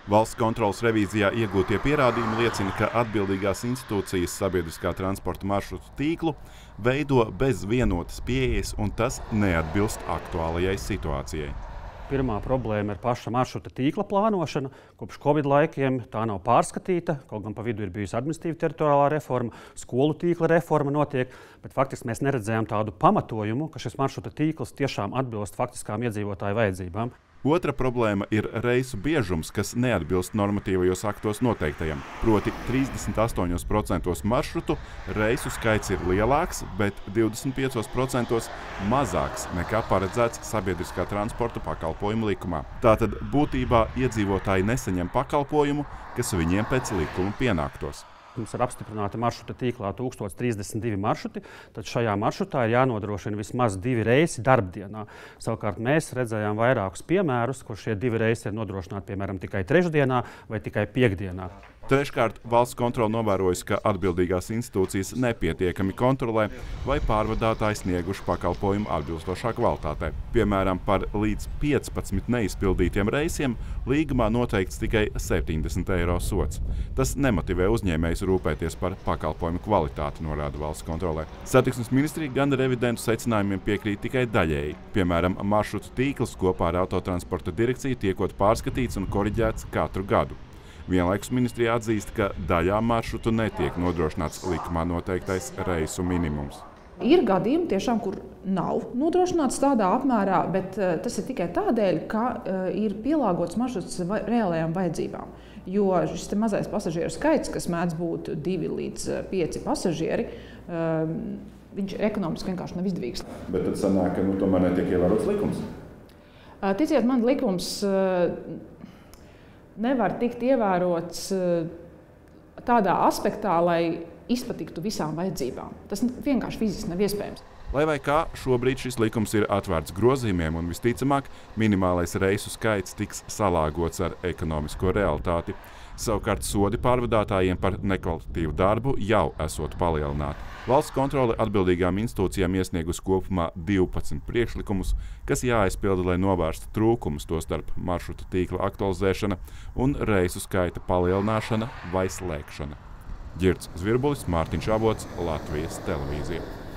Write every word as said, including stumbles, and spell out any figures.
Valsts kontroles revīzijā iegūtie pierādījumi liecina, ka atbildīgās institūcijas sabiedriskā transporta maršrutu tīklu veido bez vienotas pieejas, un tas neatbilst aktuālajai situācijai. Pirmā problēma ir paša maršruta tīkla plānošana. Kopš Covid laikiem tā nav pārskatīta, kaut gan pa vidu ir bijusi administratīva teritoriālā reforma, skolu tīkla reforma notiek, bet faktiski mēs neredzējām tādu pamatojumu, ka šis maršruta tīkls tiešām atbilst faktiskām iedzīvotāju vajadzībām. Otra problēma ir reisu biežums, kas neatbilst normatīvajos aktos noteiktajam. Proti trīsdesmit astoņos procentos maršrutu reisu skaits ir lielāks, bet divdesmit piecos procentos mazāks nekā paredzēts sabiedriskā transporta pakalpojumu likumā. Tātad būtībā iedzīvotāji nesaņem pakalpojumu, kas viņiem pēc likuma pienāktos. Mums ir apstiprināta maršruta tīklā tūkstoš trīsdesmit divi maršruti, tad šajā maršrutā ir jānodrošina vismaz divi reisi darbdienā. Savukārt mēs redzējām vairākus piemērus, kur šie divi reisi ir nodrošināti piemēram tikai trešdienā vai tikai piekdienā. Treškārt, valsts kontrole novērojusi, ka atbildīgās institūcijas nepietiekami kontrolē, vai pārvadātāji snieguši pakalpojumu atbilstošā kvalitātē. Piemēram, par līdz piecpadsmit neizpildītiem reisiem līgumā noteikts tikai septiņdesmit eiro sods. Tas nemotivē uzņēmējus rūpēties par pakalpojumu kvalitāti, norāda valsts kontrolē. Satiksmes ministrija gan revidentu secinājumiem piekrīt tikai daļēji. Piemēram, maršrutu tīkls kopā ar autotransporta direkciju tiekot pārskatīts un koriģēts katru gadu. Vienlaikus ministrija atzīst, ka daļā maršrutu netiek nodrošināts likumā noteiktais reisu minimums. Ir gadījumi, tiešām, kur nav nodrošināts tādā apmērā, bet tas ir tikai tādēļ, ka ir pielāgots maršruts reālajām vajadzībām. Jo šis mazais pasažieru skaits, kas mēdz būt divi līdz pieci pasažieri, viņš ekonomiski vienkārši nav izdevīgs. Bet tad sanāk, ka nu, tomēr netiek ievērots likums? Ticiet man, likums nevar tikt ievērots tādā aspektā, lai izpatiktu visām vajadzībām. Tas vienkārši fiziski nav iespējams. Lai vai kā, šobrīd šis likums ir atvērts grozījumiem un visticamāk minimālais reisu skaits tiks salāgots ar ekonomisko realitāti. Savukārt sodi pārvadātājiem par nekvalitatīvu darbu jau esot palielināti. Valsts kontrole atbildīgām institūcijām iesniegusi kopumā divpadsmit priekšlikumus, kas jāaizpilda, lai novērstu trūkumus, tostarp maršruta tīkla aktualizēšana un reisu skaita palielināšana vai slēgšana. Ģirds Zvirbulis, Mārtiņš Avots, Latvijas televīzija.